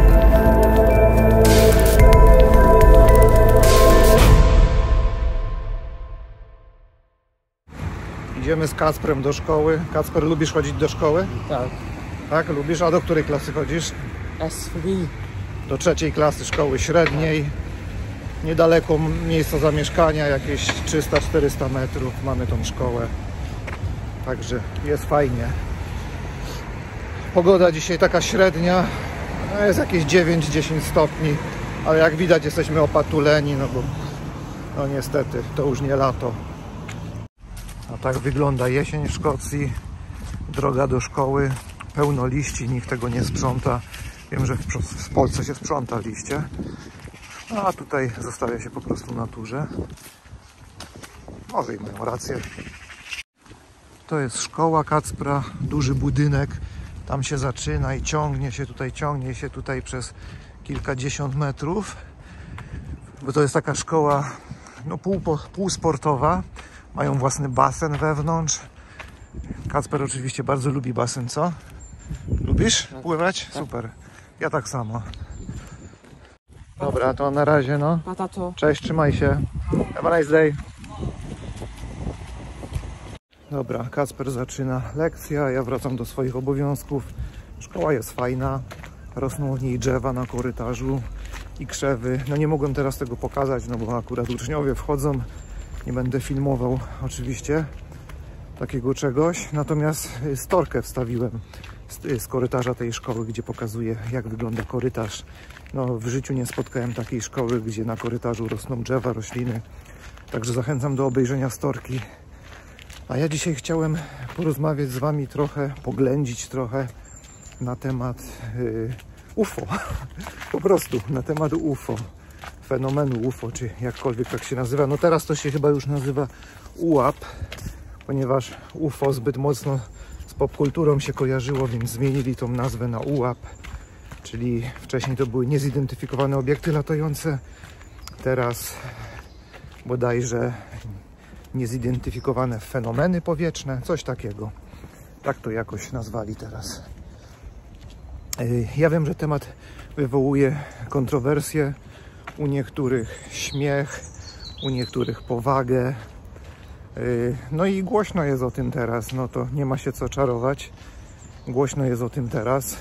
Idziemy z Kacprem do szkoły. Kacper, lubisz chodzić do szkoły? Tak. Tak, lubisz? A do której klasy chodzisz? S3. Do 3. klasy szkoły średniej. Niedaleko miejsca zamieszkania, jakieś 300-400 metrów mamy tą szkołę. Także jest fajnie. Pogoda dzisiaj taka średnia. No jest jakieś 9-10 stopni. Ale jak widać jesteśmy opatuleni, no bo no niestety to już nie lato. A tak wygląda jesień w Szkocji. Droga do szkoły, pełno liści, nikt tego nie sprząta. Wiem, że w Polsce się sprząta liście, a tutaj zostawia się po prostu naturze. Może i mają rację. To jest szkoła Kacpra, duży budynek. Tam się zaczyna i ciągnie się tutaj przez kilkadziesiąt metrów. Bo to jest taka szkoła no, półsportowa. Mają własny basen wewnątrz. Kacper oczywiście bardzo lubi basen, co? Lubisz pływać? Super. Ja tak samo. Dobra, to na razie, no. Cześć, trzymaj się. Have a nice day. Dobra, Kacper zaczyna lekcję, ja wracam do swoich obowiązków. Szkoła jest fajna. Rosną w niej drzewa na korytarzu i krzewy. No nie mogłem teraz tego pokazać, no bo akurat uczniowie wchodzą. Nie będę filmował oczywiście takiego czegoś, natomiast storkę wstawiłem z korytarza tej szkoły, gdzie pokazuję, jak wygląda korytarz. No, w życiu nie spotkałem takiej szkoły, gdzie na korytarzu rosną drzewa, rośliny. Także zachęcam do obejrzenia storki. A ja dzisiaj chciałem porozmawiać z Wami trochę, poględzić trochę na temat UFO. Po prostu na temat UFO. Fenomenu UFO, czy jakkolwiek tak się nazywa. No teraz to się chyba już nazywa UAP, ponieważ UFO zbyt mocno z popkulturą się kojarzyło, więc zmienili tą nazwę na UAP, czyli wcześniej to były niezidentyfikowane obiekty latające, teraz bodajże niezidentyfikowane fenomeny powietrzne, coś takiego. Tak to jakoś nazwali teraz. Ja wiem, że temat wywołuje kontrowersje, u niektórych śmiech, u niektórych powagę. No i głośno jest o tym teraz, no to nie ma się co czarować. Głośno jest o tym teraz.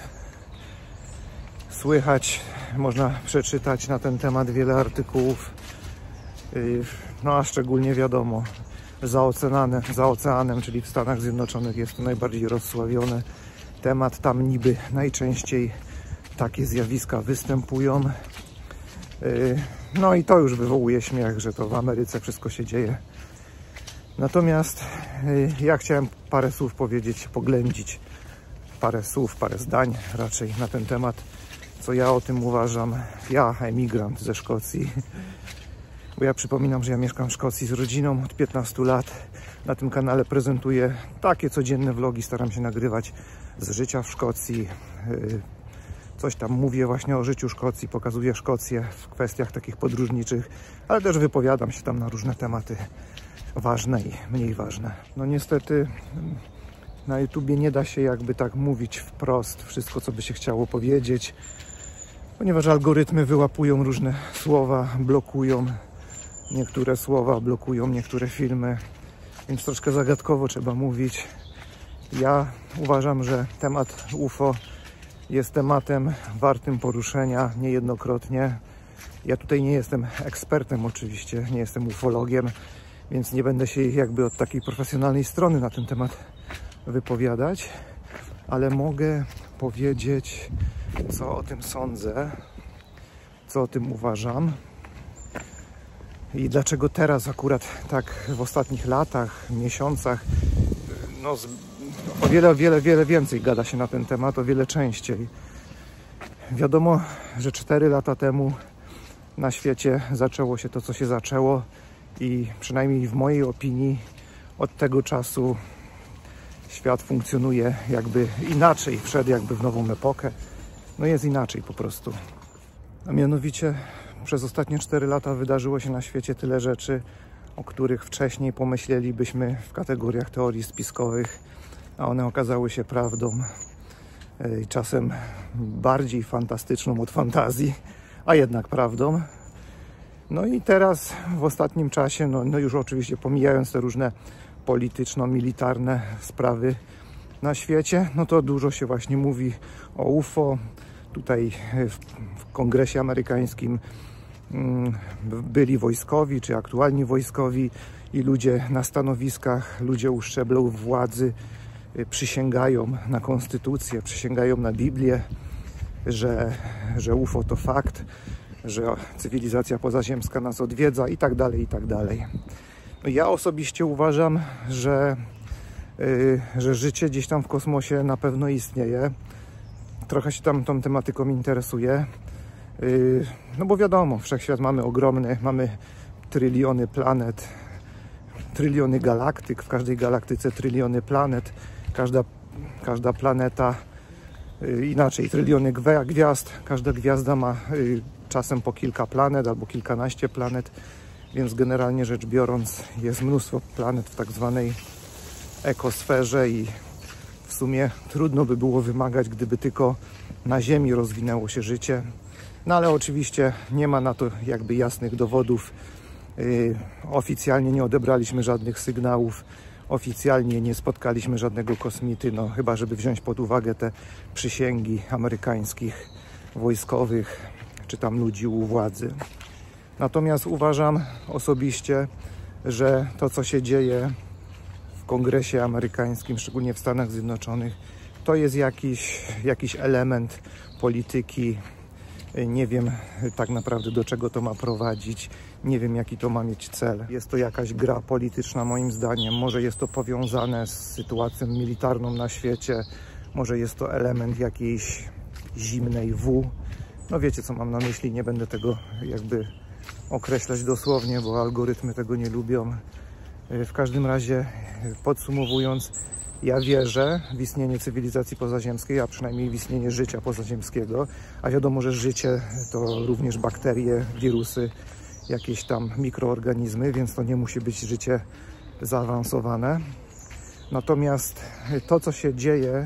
Słychać, można przeczytać na ten temat wiele artykułów. No a szczególnie wiadomo, za oceanem, czyli w Stanach Zjednoczonych jest to najbardziej rozsławiony temat. Tam niby najczęściej takie zjawiska występują. No i to już wywołuje śmiech, że to w Ameryce wszystko się dzieje. Natomiast ja chciałem parę słów powiedzieć, poględzić parę słów, parę zdań raczej na ten temat, co ja o tym uważam. Ja, emigrant ze Szkocji, bo ja przypominam, że ja mieszkam w Szkocji z rodziną od 15 lat. Na tym kanale prezentuję takie codzienne vlogi, staram się nagrywać z życia w Szkocji. Coś tam mówię właśnie o życiu Szkocji, pokazuję Szkocję w kwestiach takich podróżniczych, ale też wypowiadam się tam na różne tematy ważne i mniej ważne. No niestety na YouTubie nie da się jakby tak mówić wprost wszystko, co by się chciało powiedzieć, ponieważ algorytmy wyłapują różne słowa, blokują niektóre słowa, blokują niektóre filmy, więc troszkę zagadkowo trzeba mówić. Ja uważam, że temat UFO jest tematem wartym poruszenia niejednokrotnie. Ja tutaj nie jestem ekspertem oczywiście, nie jestem ufologiem, więc nie będę się jakby od takiej profesjonalnej strony na ten temat wypowiadać, ale mogę powiedzieć, co o tym sądzę, co o tym uważam i dlaczego teraz akurat tak w ostatnich latach, miesiącach no o wiele więcej gada się na ten temat, o wiele częściej. Wiadomo, że 4 lata temu na świecie zaczęło się to, co się zaczęło i przynajmniej w mojej opinii od tego czasu świat funkcjonuje jakby inaczej, wszedł jakby w nową epokę. No jest inaczej po prostu. A mianowicie przez ostatnie 4 lata wydarzyło się na świecie tyle rzeczy, o których wcześniej pomyślelibyśmy w kategoriach teorii spiskowych, a one okazały się prawdą. czasem bardziej fantastyczną od fantazji, a jednak prawdą. No i teraz w ostatnim czasie, no już oczywiście pomijając te różne polityczno-militarne sprawy na świecie, no to dużo się właśnie mówi o UFO. Tutaj w Kongresie amerykańskim byli wojskowi, czy aktualni wojskowi i ludzie na stanowiskach, ludzie u szczeblu władzy przysięgają na konstytucję, przysięgają na Biblię, że UFO to fakt, że cywilizacja pozaziemska nas odwiedza i tak dalej, i tak dalej. Ja osobiście uważam, że życie gdzieś tam w kosmosie na pewno istnieje. Trochę się tam tą tematyką interesuję. No bo wiadomo, wszechświat mamy ogromny, mamy tryliony planet, tryliony galaktyk, w każdej galaktyce tryliony planet, każda planeta inaczej, tryliony gwiazd, każda gwiazda ma czasem po kilka planet albo kilkanaście planet, więc generalnie rzecz biorąc jest mnóstwo planet w tak zwanej ekosferze i w sumie trudno by było wymagać, gdyby tylko na Ziemi rozwinęło się życie. No ale oczywiście nie ma na to jakby jasnych dowodów. Oficjalnie nie odebraliśmy żadnych sygnałów, oficjalnie nie spotkaliśmy żadnego kosmity, no chyba żeby wziąć pod uwagę te przysięgi amerykańskich wojskowych, czy tam ludzi u władzy. Natomiast uważam osobiście, że to, co się dzieje w Kongresie amerykańskim, szczególnie w Stanach Zjednoczonych, to jest jakiś element polityki. Nie wiem tak naprawdę, do czego to ma prowadzić, nie wiem, jaki to ma mieć cel. Jest to jakaś gra polityczna moim zdaniem, może jest to powiązane z sytuacją militarną na świecie, może jest to element jakiejś zimnej W. No wiecie, co mam na myśli, nie będę tego jakby określać dosłownie, bo algorytmy tego nie lubią. W każdym razie, podsumowując, ja wierzę w istnienie cywilizacji pozaziemskiej, a przynajmniej w istnienie życia pozaziemskiego, a wiadomo, że życie to również bakterie, wirusy, jakieś tam mikroorganizmy, więc to nie musi być życie zaawansowane. Natomiast to, co się dzieje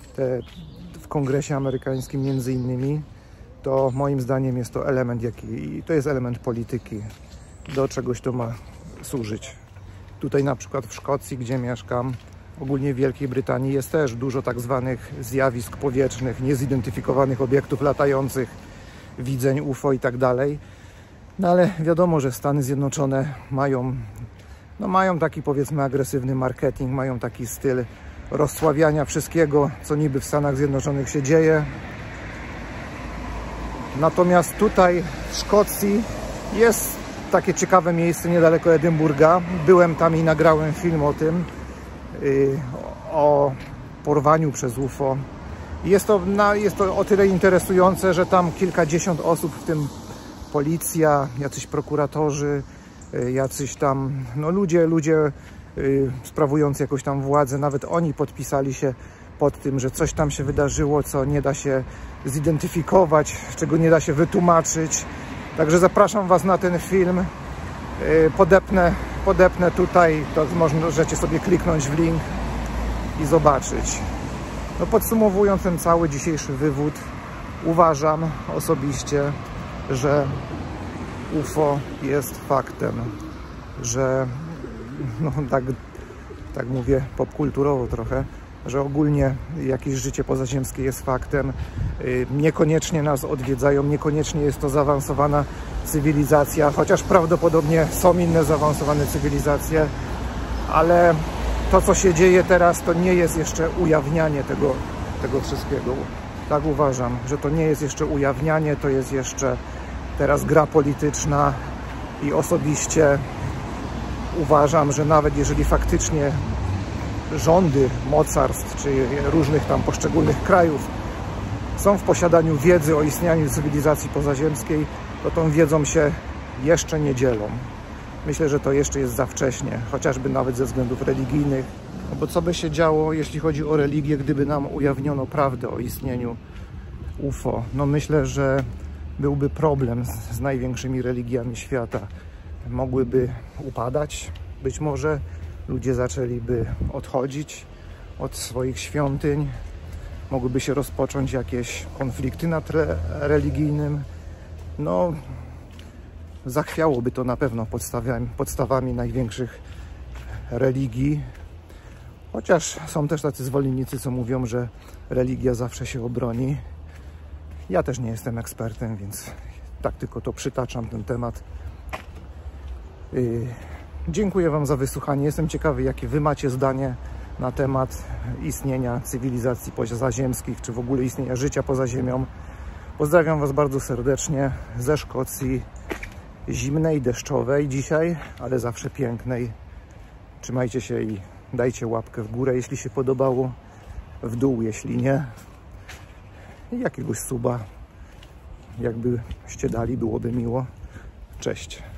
w Kongresie amerykańskim między innymi, to moim zdaniem jest to element to jest element polityki. Do czegoś to ma służyć. Tutaj na przykład w Szkocji, gdzie mieszkam, ogólnie w Wielkiej Brytanii jest też dużo tak zwanych zjawisk powietrznych, niezidentyfikowanych obiektów latających, widzeń UFO i tak dalej. No ale wiadomo, że Stany Zjednoczone mają taki, powiedzmy, agresywny marketing, mają taki styl rozsławiania wszystkiego, co niby w Stanach Zjednoczonych się dzieje. Natomiast tutaj w Szkocji jest takie ciekawe miejsce niedaleko Edynburga. Byłem tam i nagrałem film o tym, o porwaniu przez UFO. Jest to o tyle interesujące, że tam kilkadziesiąt osób, w tym policja, jacyś prokuratorzy, jacyś tam ludzie sprawujący jakąś tam władzę, nawet oni podpisali się pod tym, że coś tam się wydarzyło, co nie da się zidentyfikować, czego nie da się wytłumaczyć. Także zapraszam Was na ten film. Podepnę tutaj, to możecie sobie kliknąć w link i zobaczyć. No podsumowując ten cały dzisiejszy wywód, uważam osobiście, że UFO jest faktem, że tak mówię popkulturowo trochę, że ogólnie jakieś życie pozaziemskie jest faktem. Niekoniecznie nas odwiedzają, niekoniecznie jest to zaawansowana cywilizacja, chociaż prawdopodobnie są inne zaawansowane cywilizacje, ale to, co się dzieje teraz, to nie jest jeszcze ujawnianie tego wszystkiego. Tak uważam, że to nie jest jeszcze ujawnianie, to jest jeszcze teraz gra polityczna i osobiście uważam, że nawet jeżeli faktycznie rządy mocarstw czy różnych tam poszczególnych krajów są w posiadaniu wiedzy o istnieniu cywilizacji pozaziemskiej, to tą wiedzą się jeszcze nie dzielą. Myślę, że to jeszcze jest za wcześnie, chociażby nawet ze względów religijnych. No bo co by się działo, jeśli chodzi o religię, gdyby nam ujawniono prawdę o istnieniu UFO? No myślę, że byłby problem z największymi religiami świata. Mogłyby upadać, być może ludzie zaczęliby odchodzić od swoich świątyń, mogłyby się rozpocząć jakieś konflikty na tle religijnym. No, zachwiałoby to na pewno podstawami największych religii. Chociaż są też tacy zwolennicy, co mówią, że religia zawsze się obroni. Ja też nie jestem ekspertem, więc tak tylko to przytaczam, ten temat. Dziękuję Wam za wysłuchanie. Jestem ciekawy, jakie Wy macie zdanie na temat istnienia cywilizacji pozaziemskich, czy w ogóle istnienia życia poza Ziemią. Pozdrawiam Was bardzo serdecznie ze Szkocji, zimnej, deszczowej dzisiaj, ale zawsze pięknej. Trzymajcie się i dajcie łapkę w górę, jeśli się podobało, w dół, jeśli nie. I jakiegoś suba, jakbyście dali, byłoby miło. Cześć.